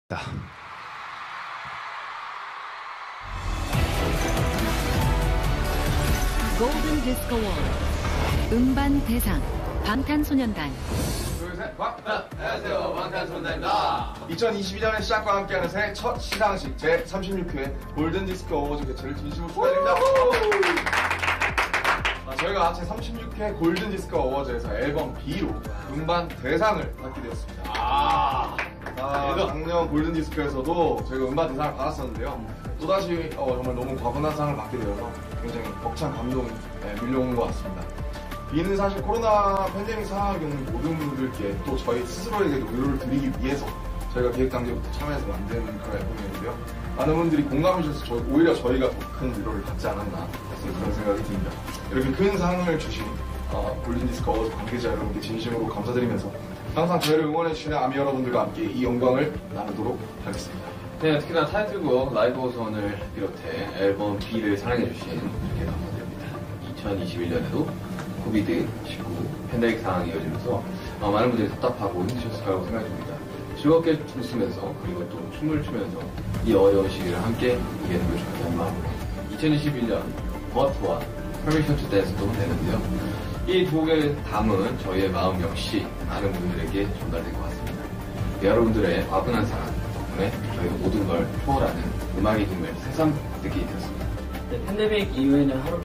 골든 디스코 어워드 음반 대상 방탄소년단. 둘, 셋, 안녕하세요, 방탄소년단입니다. 2022년의 시작과 함께하는 새해 첫 시상식 제36회 골든 디스코 어워즈 개최를 진심으로 축하드립니다. 저희가 제36회 골든 디스코 어워즈에서 앨범 B로 음반 대상을 받게 되었습니다. 작년 골든 디스크에서도 저희가 음반 대상을 받았었는데요. 또다시 정말 너무 과분한 상을 받게 되어서 굉장히 벅찬 감동이 밀려오는 것 같습니다. B는 사실 코로나 팬데믹 상황을 겪는 모든 분들께 또 저희 스스로에게도 위로를 드리기 위해서 저희가 기획 단계부터 참여해서 만든 그런 앨범이었는데요. 많은 분들이 공감해 주셔서 오히려 저희가 더 큰 위로를 받지 않았나 그런 생각이 듭니다. 이렇게 큰 상을 주신 골든 디스크 어워즈 관계자 여러분께 진심으로 감사드리면서 항상 저희를 응원해 주시는 아미 여러분들과 함께 이 영광을 나누도록 하겠습니다. 네, 특히나 타이틀곡 라이브 오선을 비롯해 앨범 B를 사랑해주신 이렇게 감사드립니다. 2021년에도 코비드-19 팬데믹 상황이 이어지면서 많은 분들이 답답하고 힘드셨을 거라고 생각합니다. 즐겁게 웃으면서 그리고 또 춤을 추면서 이 어려운 시기를 함께 이겨내고 싶다는 마음으로 2021년 버트와 Permission to Dance도 내는데요. 이 두 곡에 담은 저희의 마음 역시 많은 분들에게 전달될 것 같습니다. 여러분들의 과분한 사랑 덕분에 저희가 모든 걸 초월하는 음악의 힘을 새삼 느끼게 되었습니다. 팬데믹 이후에는 하루